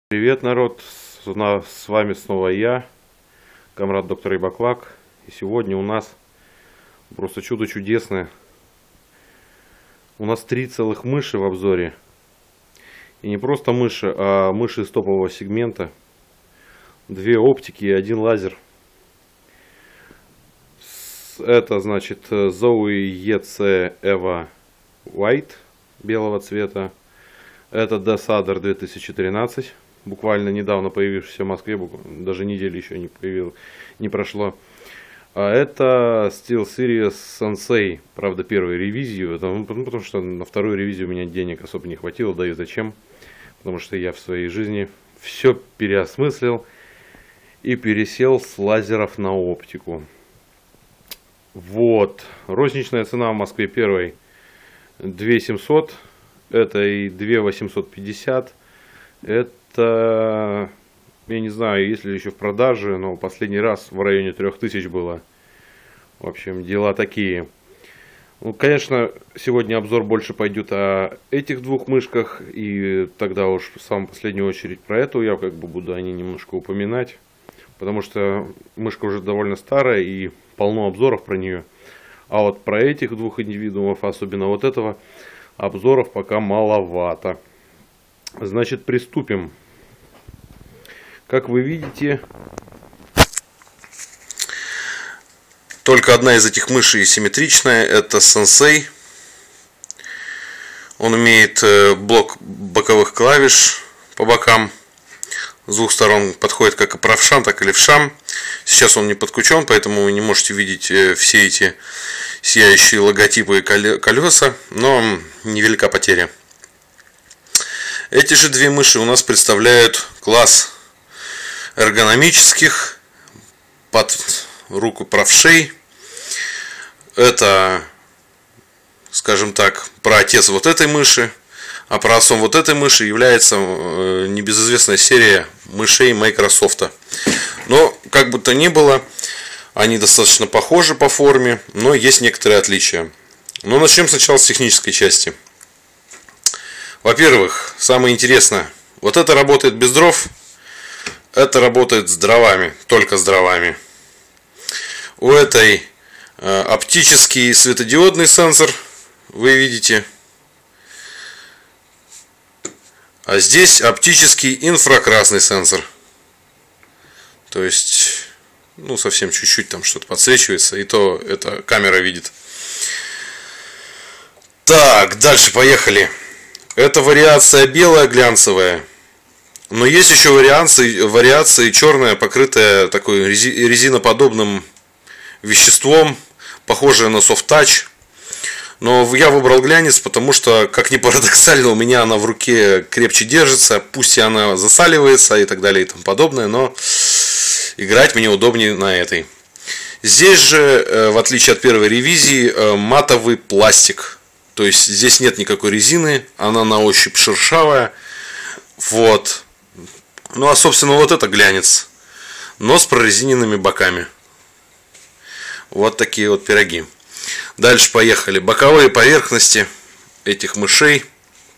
Привет, народ! С вами снова я, комрад доктор Рибаклак. И сегодня у нас просто чудо чудесное. У нас 3 целых мыши в обзоре. И не просто мыши, а мыши из топового сегмента. 2 оптики и 1 лазер. Это значит Zowie EC EVA White белого цвета. Это Desader 2013. Буквально недавно появившийся в Москве, даже недели еще не прошло. А это SteelSeries Sensei, правда, первую ревизию, потому что на вторую ревизию у меня денег особо не хватило, да и зачем, потому что я в своей жизни все переосмыслил и пересел с лазеров на оптику. Вот, розничная цена в Москве первой 2700, это и 2850, это, я не знаю, есть ли еще в продаже, но последний раз в районе 3000 было. В общем, дела такие. Ну, конечно, сегодня обзор больше пойдет о этих 2 мышках, и тогда уж в самую последнюю очередь про эту я буду о ней немножко упоминать, потому что мышка уже довольно старая и полно обзоров про нее. А вот про этих 2 индивидуумов, особенно вот этого, обзоров пока маловато. Значит, приступим. Как вы видите, только одна из этих мышей симметричная, это Sensei. Он имеет блок боковых клавиш по бокам. С 2 сторон подходит как и правшам, так и левшам. Сейчас он не подключен, поэтому вы не можете видеть все эти сияющие логотипы и колеса, но невелика потеря. Эти же 2 мыши у нас представляют класс эргономических под руку правшей. Это, скажем так, праотец вот этой мыши, а праотцом вот этой мыши является небезызвестная серия мышей Microsoft. Но, как бы то ни было, они достаточно похожи по форме, но есть некоторые отличия. Но начнем сначала с технической части. Во-первых, самое интересное, вот это работает без дров, это работает с дровами, только с дровами. У этой оптический светодиодный сенсор, вы видите, а здесь оптический инфракрасный сенсор. То есть, ну, совсем чуть-чуть там что-то подсвечивается, и то это камера видит. Так, дальше поехали. Это вариация белая глянцевая. Но есть еще вариации черная, покрытая такой резиноподобным веществом, похожее на софт-тач. Но я выбрал глянец, потому что, как ни парадоксально, у меня она в руке крепче держится. Пусть и она засаливается и так далее и тому подобное, но играть мне удобнее на этой. Здесь же, в отличие от первой ревизии, матовый пластик. То есть здесь нет никакой резины, она на ощупь шершавая. Вот. Ну а собственно вот это глянец, но с прорезиненными боками. Вот такие вот пироги. Дальше поехали. Боковые поверхности этих мышей.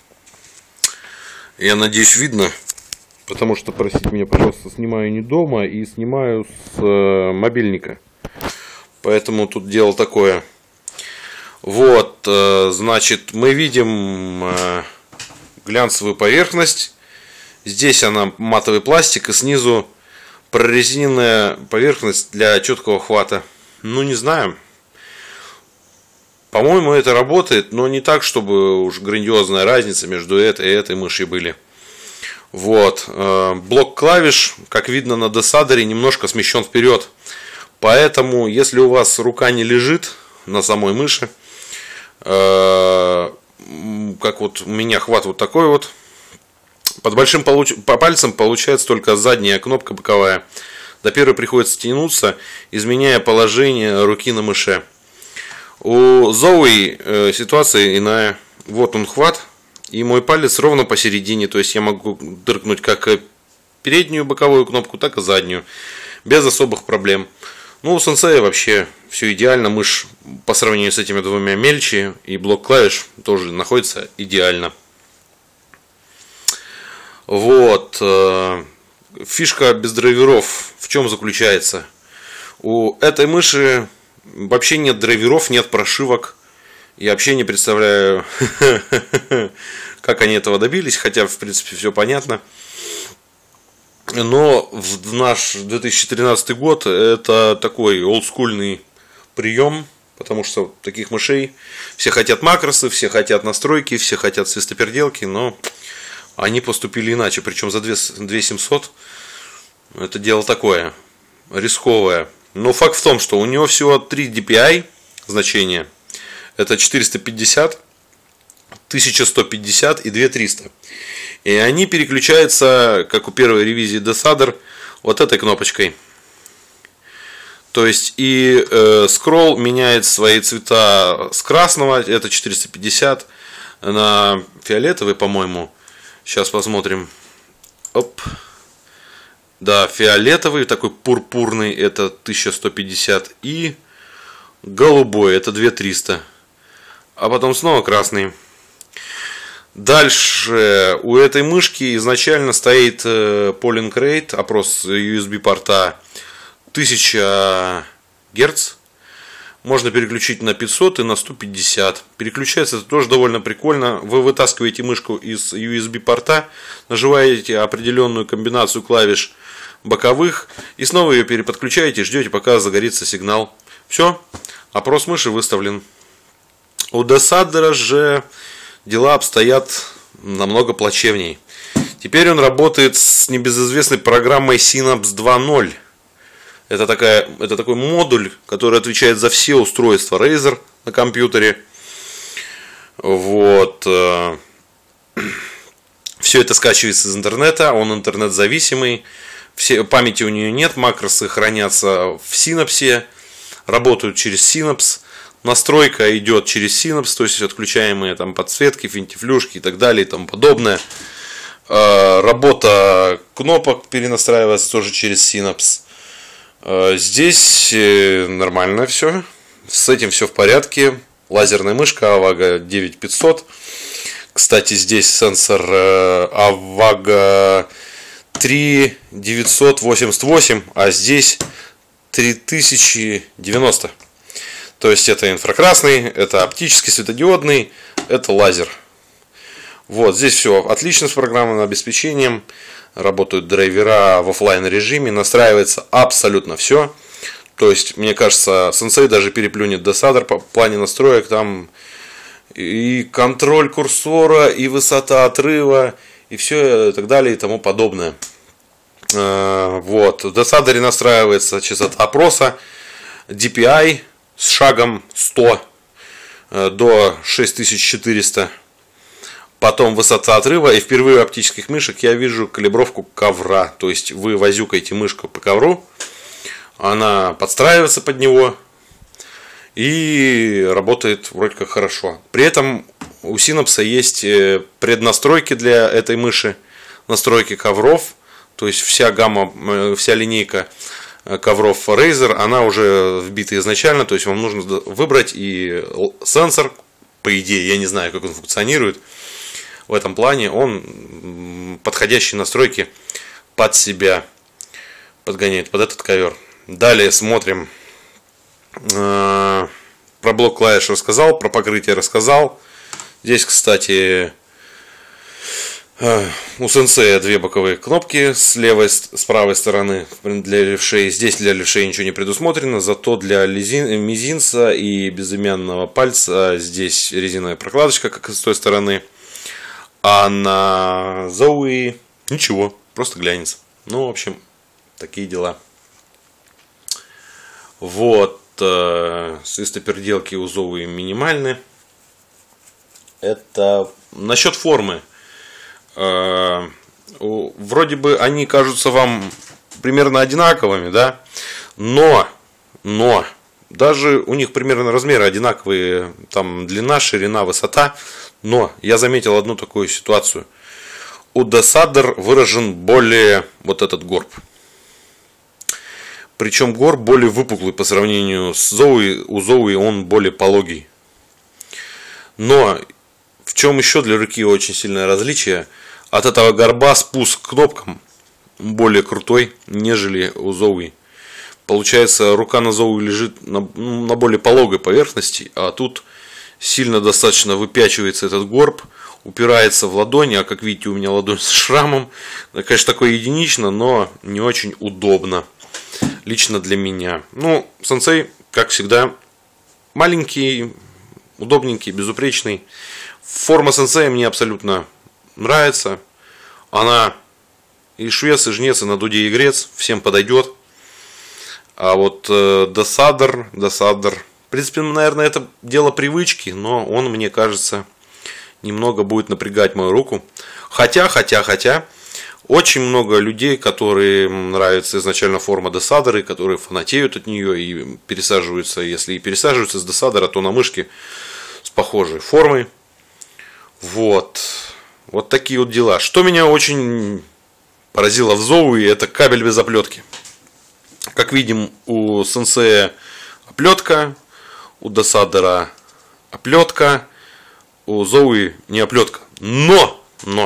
Я надеюсь, видно, потому что, простите меня, пожалуйста, снимаю не дома и снимаю с мобильника. Поэтому тут дело такое. Вот, значит, мы видим глянцевую поверхность. Здесь она матовый пластик, и снизу прорезиненная поверхность для четкого хвата. Ну, не знаю. По-моему, это работает, но не так, чтобы уж грандиозная разница между этой и этой мышью были. Вот. Блок клавиш, как видно на Desader, немножко смещен вперед. Поэтому, если у вас рука не лежит на самой мыши, как вот у меня хват вот такой вот, под большим пальцем получается только задняя кнопка боковая. До первой приходится тянуться, изменяя положение руки на мыше. У Zowie ситуация иная. Вот он хват, и мой палец ровно посередине. То есть я могу дрыкнуть как переднюю боковую кнопку, так и заднюю, без особых проблем. Ну, у Sensei вообще все идеально. Мышь по сравнению с этими 2 мельче, и блок клавиш тоже находится идеально. Вот. Фишка без драйверов в чем заключается? У этой мыши вообще нет драйверов, нет прошивок. Я вообще не представляю, как они этого добились, хотя, в принципе, все понятно. Но в наш 2013 год это такой олдскульный прием, потому что таких мышей все хотят макросы, все хотят настройки, все хотят свистоперделки, но они поступили иначе, причем за 2700. Это дело такое, рисковое. Но факт в том, что у него всего 3 DPI значения. Это 450, 1150 и 2300. И они переключаются, как у первой ревизии Desader, вот этой кнопочкой. То есть и скролл меняет свои цвета с красного, это 450, на фиолетовый, по-моему. Сейчас посмотрим. Оп. Да, фиолетовый, такой пурпурный, это 1150. И голубой, это 2300. А потом снова красный. Дальше у этой мышки изначально стоит polling rate, опрос USB порта 1000 Гц. Можно переключить на 500 и на 150. Переключается это тоже довольно прикольно. Вы вытаскиваете мышку из USB порта, нажимаете определенную комбинацию клавиш боковых и снова ее переподключаете, ждете, пока загорится сигнал. Все, опрос мыши выставлен. У Desader же дела обстоят намного плачевней. Теперь он работает с небезызвестной программой Synapse 2.0. Это такой модуль, который отвечает за все устройства Razer на компьютере. Вот. Все это скачивается из интернета, он интернет-зависимый. Памяти у нее нет, макросы хранятся в Synapse, работают через Synapse. Настройка идет через Synapse, то есть отключаемые там подсветки, финтифлюшки и так далее и тому подобное. Работа кнопок перенастраивается тоже через Synapse. Здесь нормально все. С этим все в порядке. Лазерная мышка AVAGO 9500. Кстати, здесь сенсор AVAGO 3988, а здесь 3090. То есть это инфракрасный, это оптический светодиодный, это лазер. Вот, здесь все отлично с программным обеспечением. Работают драйвера в офлайн режиме, настраивается абсолютно все. То есть, мне кажется, Sensei даже переплюнет Desader по плане настроек. Там и контроль курсора, и высота отрыва, и все и так далее и тому подобное. Вот, в Desader настраивается частота опроса, DPI с шагом 100 до 6400. Потом высота отрыва. И впервые в оптических мышек я вижу калибровку ковра. То есть вы возюкаете мышку по ковру, она подстраивается под него и работает вроде как хорошо. При этом у Synapse есть преднастройки для этой мыши, настройки ковров. То есть вся гамма, вся линейка ковров Razer, она уже вбита изначально. То есть вам нужно выбрать и сенсор, по идее, я не знаю, как он функционирует. В этом плане он подходящие настройки под себя подгоняет, под этот ковер. Далее смотрим. Про блок клавиш рассказал, про покрытие рассказал. Здесь, кстати, у Sensei две боковые кнопки с левой, с правой стороны для левшей. Здесь для левшей ничего не предусмотрено, зато для мизинца и безымянного пальца здесь резиновая прокладочка, как и с той стороны. А на Zowie ничего, просто глянец. Ну, в общем, такие дела. Вот, свистоперделки у Zowie минимальны. Это насчет формы. Вроде бы они кажутся вам примерно одинаковыми, да? Но даже у них примерно размеры одинаковые, там длина, ширина, высота. Но я заметил одну такую ситуацию. У Desader выражен более вот этот горб. Причем горб более выпуклый по сравнению с Zowie. У Zowie он более пологий. Но в чем еще для руки очень сильное различие? от этого горба спуск к кнопкам более крутой, нежели у Zowie. Получается, рука на Zowie лежит на более пологой поверхности, а тут сильно достаточно выпячивается этот горб, упирается в ладони, а как видите, у меня ладонь с шрамом. Это, конечно, такое единично, но не очень удобно. Лично для меня. Ну, сенсей, как всегда, маленький, удобненький, безупречный. Форма сенсея мне абсолютно нравится. Она и швец, и жнец, и на дуде и грец. Всем подойдет. А вот досадер, в принципе, наверное, это дело привычки, но он, мне кажется, немного будет напрягать мою руку. Хотя, очень много людей, которые нравится изначально форма досадера, которые фанатеют от нее и пересаживаются, если и пересаживаются с досадера, то на мышки с похожей формой. Вот такие вот дела. Что меня очень поразило в Zowie, это кабель без оплетки. Как видим, у сенсея оплетка, у досадера оплетка, у Zowie не оплетка. Но!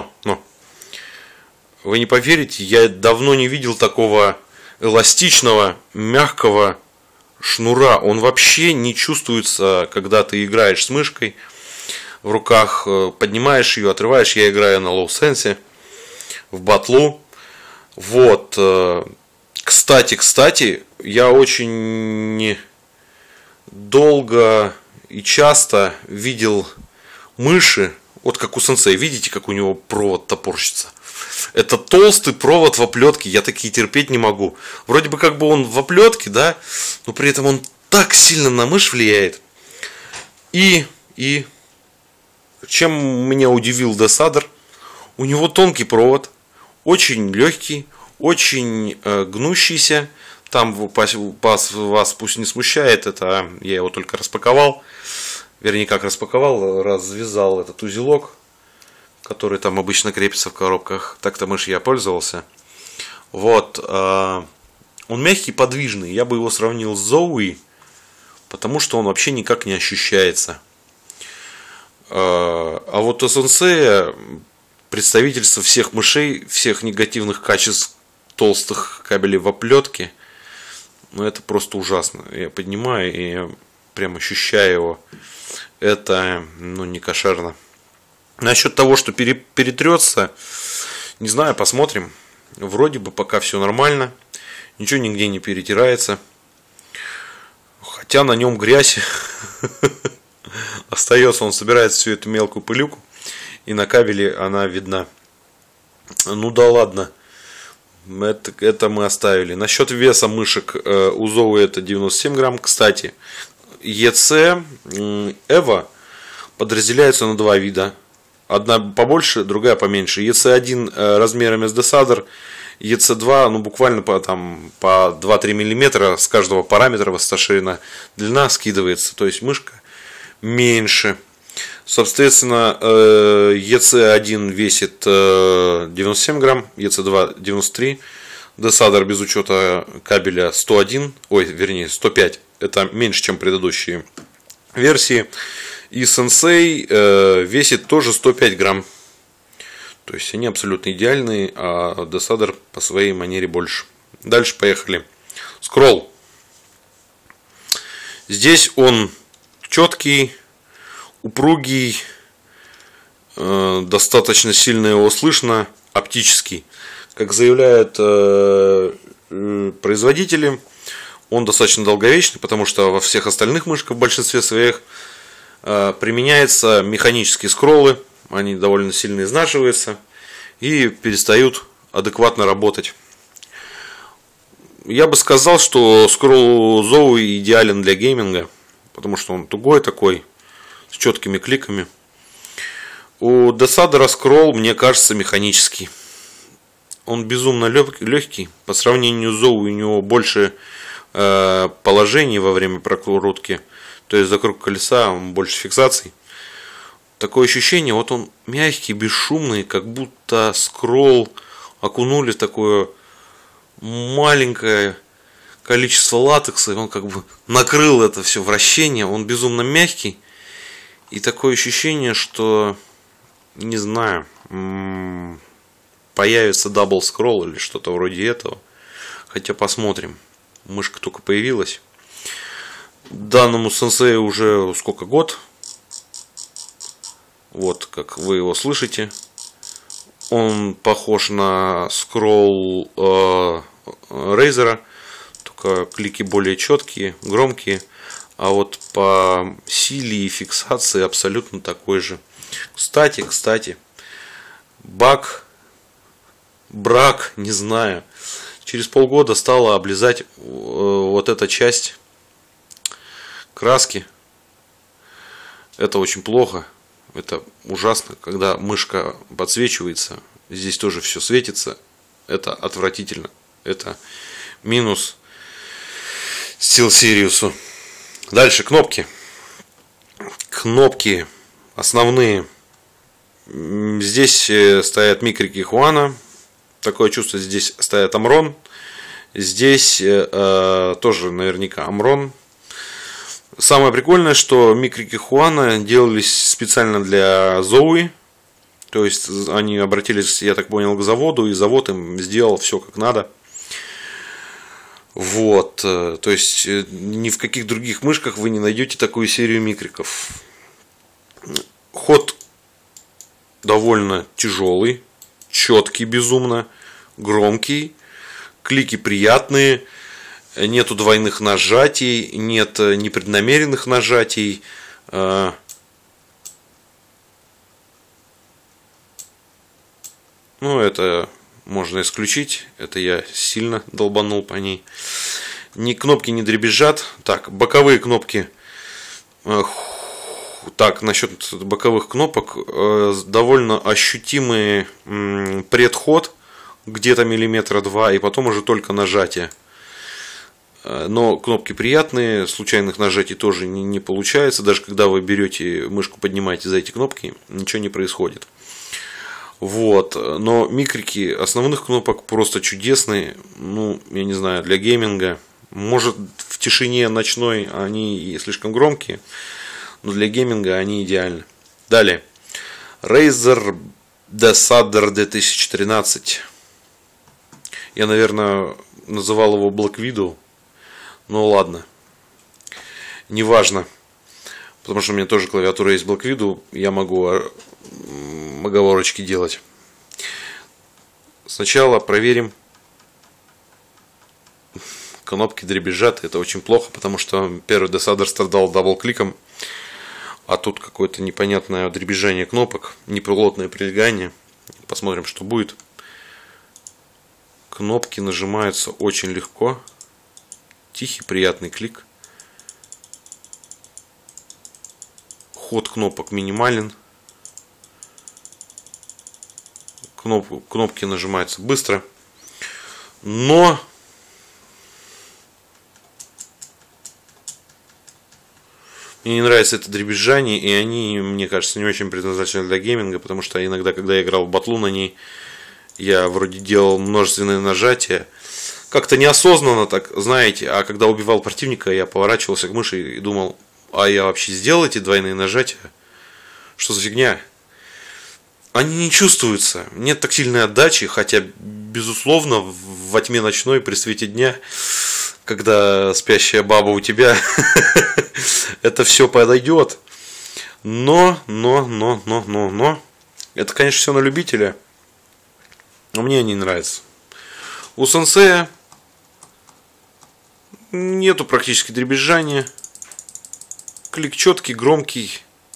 Вы не поверите, я давно не видел такого эластичного, мягкого шнура. Он вообще не чувствуется, когда ты играешь с мышкой в руках, поднимаешь ее, отрываешь. Я играю на Low Sense в батлу. Вот. Кстати, я очень долго и часто видел мыши, вот как у сенсея, видите, как у него провод топорщится. Это толстый провод в оплетке, я такие терпеть не могу. Вроде бы как бы он в оплетке, да, но при этом он так сильно на мышь влияет. И чем меня удивил досадер, у него тонкий провод, очень легкий, очень гнущийся. Там вас пусть не смущает, это я его только распаковал. Вернее, как распаковал, развязал этот узелок, который там обычно крепится в коробках. Так-то мышь я пользовался. Вот. Он мягкий, подвижный. Я бы его сравнил с Zowie, потому что он вообще никак не ощущается. А вот у сенсея представительство всех мышей, всех негативных качеств толстых кабелей в оплетке, ну это просто ужасно. Я поднимаю и я прям ощущаю его. Это, ну, не кошерно. Насчет того, что перетрется, не знаю, посмотрим. Вроде бы пока все нормально. Ничего нигде не перетирается. Хотя на нем грязь остается. Он собирает всю эту мелкую пылюку. И на кабеле она видна. Ну да ладно. Это мы оставили. Насчет веса мышек у Zowie это 97 грамм. Кстати, EC EVO подразделяются на два вида. Одна побольше, другая поменьше. EC1 размерами с досадер, EC2 ну, буквально по 2-3 мм с каждого параметра высота, длина скидывается. То есть мышка меньше. Соответственно, EC1 весит 97 грамм, EC2 93. Досадер без учета кабеля 105. Это меньше, чем предыдущие версии. И сенсей весит тоже 105 грамм. То есть они абсолютно идеальные, а досадер по своей манере больше. Дальше поехали. Скролл. Здесь он четкий, упругий, достаточно сильно его слышно, оптический. Как заявляют производители, он достаточно долговечный, потому что во всех остальных мышках в большинстве своих применяются механические скроллы. Они довольно сильно изнашиваются и перестают адекватно работать. Я бы сказал, что скролл Zowie идеален для гейминга, потому что он тугой такой, с четкими кликами. У досадера скролл, мне кажется, механический. Он безумно легкий. По сравнению с Zowie у него больше положений во время прокрутки. То есть вокруг колеса больше фиксаций. Такое ощущение, вот он мягкий, бесшумный, как будто скролл окунули в такое маленькое количество латекса, и он как бы накрыл это все вращение. Он безумно мягкий. И такое ощущение, что, не знаю, появится Double Scroll или что-то вроде этого. Хотя посмотрим. Мышка только появилась. Данному сенсею уже сколько, год? Вот как вы его слышите. Он похож на скролл Razer, только клики более четкие, громкие. А вот по силе и фиксации абсолютно такой же. Кстати, брак, не знаю. Через полгода стала облизать вот эта часть краски. Это очень плохо. Это ужасно, когда мышка подсвечивается. Здесь тоже все светится. Это отвратительно. Это минус SteelSeries'у. Дальше кнопки. Кнопки основные. Здесь стоят микрики Huana. Такое чувство, здесь стоят Omron. Здесь тоже наверняка Omron. Самое прикольное, что микрики Huana делались специально для Zowie. То есть они обратились, я так понял, к заводу, и завод им сделал все как надо. Вот. То есть ни в каких других мышках вы не найдете такую серию микриков. Ход довольно тяжелый, четкий безумно, громкий, клики приятные. Нету двойных нажатий, нет непреднамеренных нажатий. Ну, это можно исключить. Это я сильно долбанул по ней. Ни кнопки не дребезжат. Так, боковые кнопки. Так, насчет боковых кнопок. Довольно ощутимый предход. Где-то миллиметра 2. И потом уже только нажатие. Но кнопки приятные, случайных нажатий тоже не получается. Даже когда вы берете мышку, поднимаете за эти кнопки, ничего не происходит. Вот. Но микрики основных кнопок просто чудесные. Ну, я не знаю, для гейминга. Может, в тишине ночной они и слишком громкие, но для гейминга они идеальны. Далее. Razer Desader 2013. Я, наверное, называл его Black Widow. Ну ладно, неважно, потому что у меня тоже клавиатура есть Black Widow, я могу оговорочки делать. Сначала проверим. Кнопки дребезжат, это очень плохо, потому что первый Desader страдал дабл-кликом, а тут какое-то непонятное дребезжание кнопок, неплотное прилегание. Посмотрим, что будет. Кнопки нажимаются очень легко. Тихий, приятный клик. Ход кнопок минимален. Кнопки нажимаются быстро. Но мне не нравится это дребезжание, и они, мне кажется, не очень предназначены для гейминга, потому что иногда, когда я играл в батлу на ней, я вроде делал множественные нажатия. Как-то неосознанно так, знаете, а когда убивал противника, я поворачивался к мыши и думал, а я вообще сделал эти двойные нажатия? Что за фигня? Они не чувствуются, нет тактильной отдачи, хотя, безусловно, во тьме ночной, при свете дня, когда спящая баба у тебя, это все подойдет. Но, это, конечно, все на любителя, но мне не нравится. У сенсея нету практически дребезжания. Клик четкий, громкий.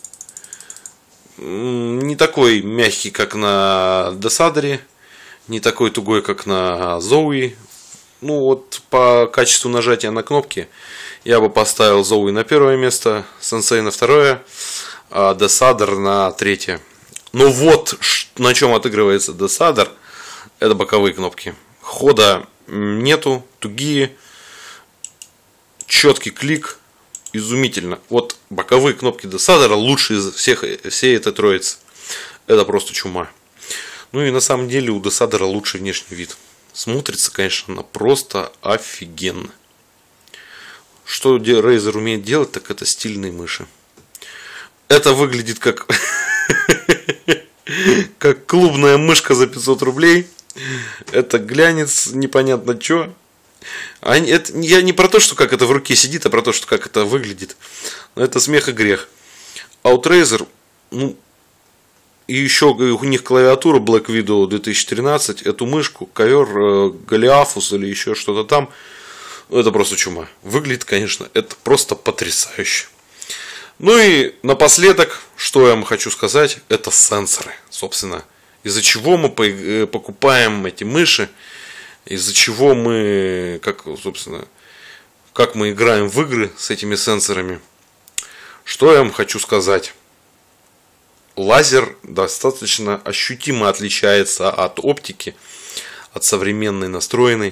Не такой мягкий, как на Desader. Не такой тугой, как на Zowie. Ну вот по качеству нажатия на кнопки я бы поставил Zowie на первое место, Sensei на второе, а Desader на третье. Но вот на чем отыгрывается Desader, это боковые кнопки. Хода нету, тугие, четкий клик, изумительно. Вот боковые кнопки Desader лучше из всей этой троицы. Это просто чума. Ну и на самом деле у Desader лучший внешний вид. Смотрится, конечно, просто офигенно. Что Razer умеет делать, так это стильные мыши. Это выглядит как как клубная мышка за 500 рублей. Это глянец непонятно что. Я не про то, что как это в руке сидит, а про то, что как это выглядит. Но это смех и грех. Outrazer, ну, и еще у них клавиатура Black Widow 2013, эту мышку, ковер Голиафус или еще что-то там. Это просто чума. Выглядит, конечно, это просто потрясающе. Ну и напоследок, что я вам хочу сказать, это сенсоры, собственно. Из-за чего мы покупаем эти мыши, из-за чего мы, как мы играем в игры с этими сенсорами. Что я вам хочу сказать. Лазер достаточно ощутимо отличается от оптики, от современной настроенной.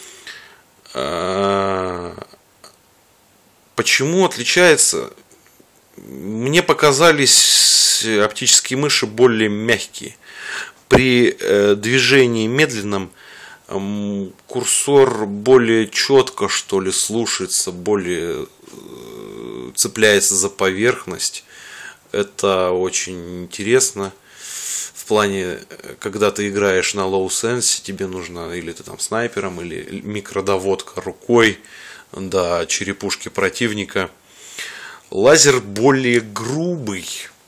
Почему отличается? Мне показались оптические мыши более мягкие. При движении медленном курсор более четко, что ли, слушается, более цепляется за поверхность. Это очень интересно. В плане, когда ты играешь на low sense, тебе нужно или ты там снайпером, или микродоводка рукой до черепушки противника. Лазер более грубый.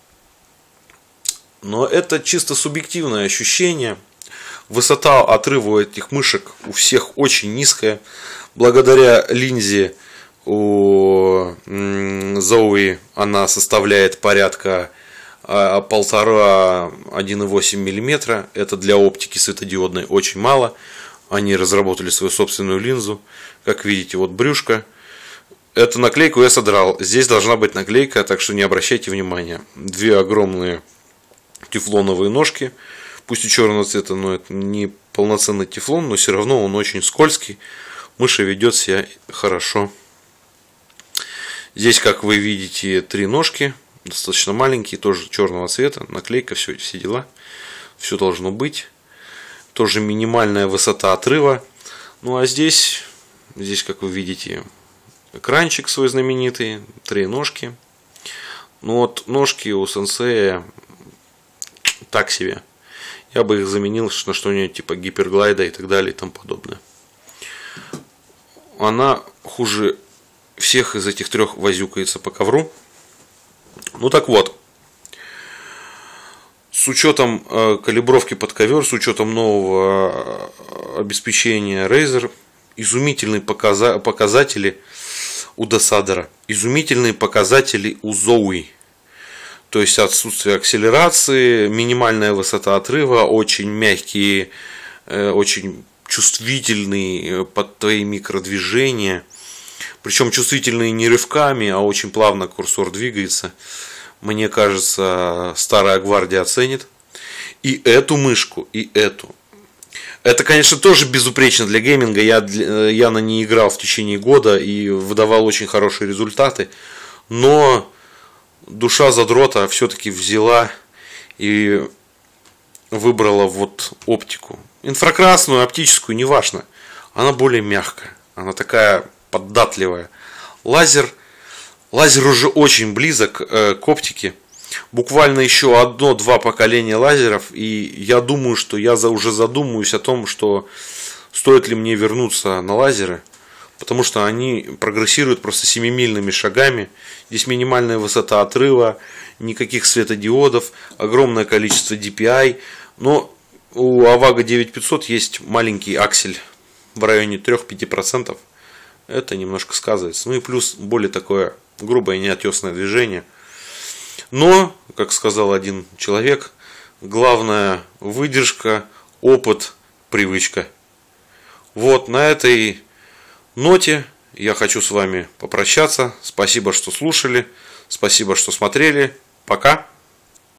Но это чисто субъективное ощущение. Высота отрыва у этих мышек у всех очень низкая. Благодаря линзе у Zowie она составляет порядка 1,5-1,8 мм. Это для оптики светодиодной очень мало. Они разработали свою собственную линзу. Как видите, вот брюшко. Эту наклейку я содрал. Здесь должна быть наклейка, так что не обращайте внимания. Две огромные тефлоновые ножки. Пусть и черного цвета, но это не полноценный тефлон, но все равно он очень скользкий. Мыша ведет себя хорошо. Здесь, как вы видите, три ножки. Достаточно маленькие, тоже черного цвета. Наклейка, все дела. Все должно быть. Тоже минимальная высота отрыва. Ну а здесь, как вы видите, экранчик свой знаменитый. Три ножки. Ну вот ножки у сенсея так себе. Я бы их заменил на что-нибудь типа гиперглайда и так далее и тому подобное. Она хуже всех из этих трех возюкается по ковру. Ну так вот. С учетом калибровки под ковер, с учетом нового обеспечения Razer, изумительные показатели у Desader, изумительные показатели у Zowie. То есть отсутствие акселерации, минимальная высота отрыва, очень мягкие, очень чувствительные под твои микродвижения. Причем чувствительные не рывками, а очень плавно курсор двигается. Мне кажется, старая гвардия оценит. И эту мышку, и эту. Это, конечно, тоже безупречно для гейминга. Я на ней играл в течение года и выдавал очень хорошие результаты. Но душа задрота все-таки взяла и выбрала вот оптику. Инфракрасную, оптическую, неважно. Она более мягкая. Она такая податливая. Лазер уже очень близок к оптике. Буквально еще 1-2 поколения лазеров. И я думаю, что я уже задумываюсь о том, что стоит ли мне вернуться на лазеры. Потому что они прогрессируют просто семимильными шагами. Здесь минимальная высота отрыва, никаких светодиодов, огромное количество DPI. Но у Avago 9500 есть маленький аксель в районе 3-5%. Это немножко сказывается. Ну и плюс более такое грубое неотесное движение. Но, как сказал один человек, главное выдержка, опыт, привычка. Вот на этой ноте я хочу с вами попрощаться. Спасибо, что слушали. Спасибо, что смотрели. Пока.